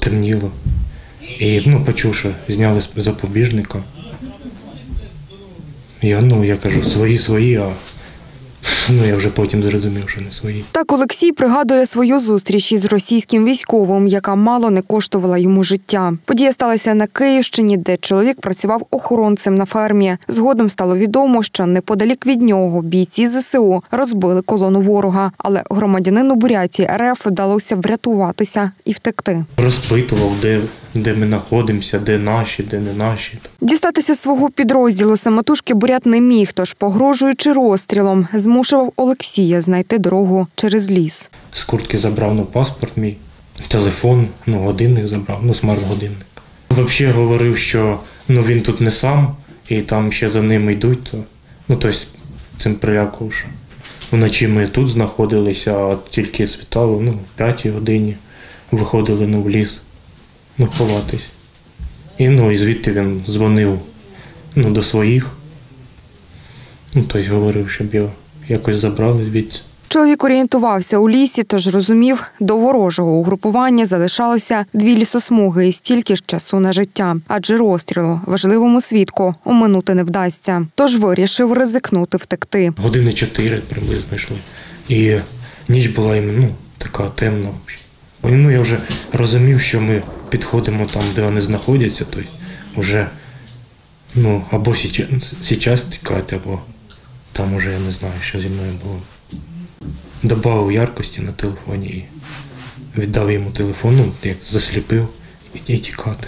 темніло. І почув, що зняли з запобіжника. Я кажу, свої, а я вже потім зрозумів, що не свої. Так Олексій пригадує свою зустріч із російським військовим, яка мало не коштувала йому життя. Подія сталася на Київщині, де чоловік працював охоронцем на фермі. Згодом стало відомо, що неподалік від нього бійці ЗСУ розбили колону ворога, але громадянину Бурятії РФ вдалося врятуватися і втекти. Розпитував, де ми знаходимося, де наші, де не наші. Дістатися свого підрозділу самотужки бурят не міг, тож, погрожуючи розстрілом, змушував Олексія знайти дорогу через ліс. З куртки забрав паспорт мій, телефон, годинник забрав, смарт-годинник. Взагалі говорив, що він тут не сам, і там ще за ним йдуть. Тобто цим прилякував, що вночі ми тут знаходилися, а тільки світало, в 5 годині виходили в ліс. Ховатись. І звідти він дзвонив до своїх. Тобто говорив, щоб його якось забрали звідси. Чоловік орієнтувався у лісі, тож розумів, до ворожого угрупування залишалося 2 лісосмуги і стільки ж часу на життя. Адже розстрілу важливому свідку оминути не вдасться. Тож вирішив ризикнути втекти. Години 4 приблизно йшли. І ніч була така темна. Я вже розумів, що ми підходимо там, де вони знаходяться, то вже або зараз тікати, або там вже я не знаю, що зі мною було. Добавив яркості на телефоні і віддав йому телефон, як засліпив і тікати.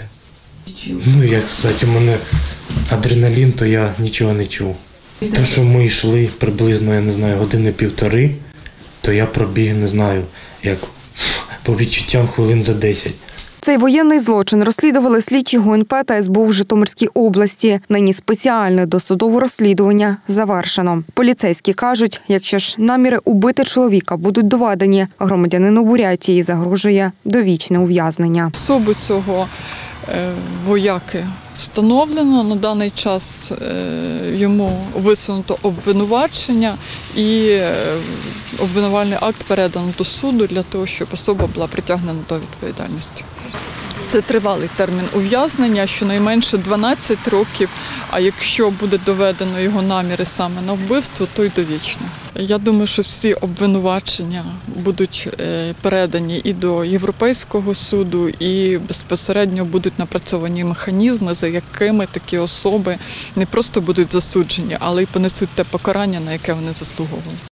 Як сказати, у мене адреналін, то я нічого не чув. Те, що ми йшли приблизно, я не знаю, 1.5 години, то я пробіг, не знаю, як по відчуттям хвилин за 10. Цей воєнний злочин розслідували слідчі ГУНП та СБУ в Житомирській області. Нині спеціальне досудове розслідування завершено. Поліцейські кажуть, якщо ж наміри убити чоловіка будуть доведені, громадянину Бурятії загрожує довічне ув'язнення. Особу цього вояки встановлено. На даний час йому висунуто обвинувачення і обвинувальний акт передано до суду для того, щоб особа була притягнена до відповідальності. Це тривалий термін ув'язнення, щонайменше 12 років, а якщо буде доведено його наміри саме на вбивство, то й довічне. Я думаю, що всі обвинувачення будуть передані і до Європейського суду, і безпосередньо будуть напрацьовані механізми, за якими такі особи не просто будуть засуджені, але й понесуть те покарання, на яке вони заслуговують.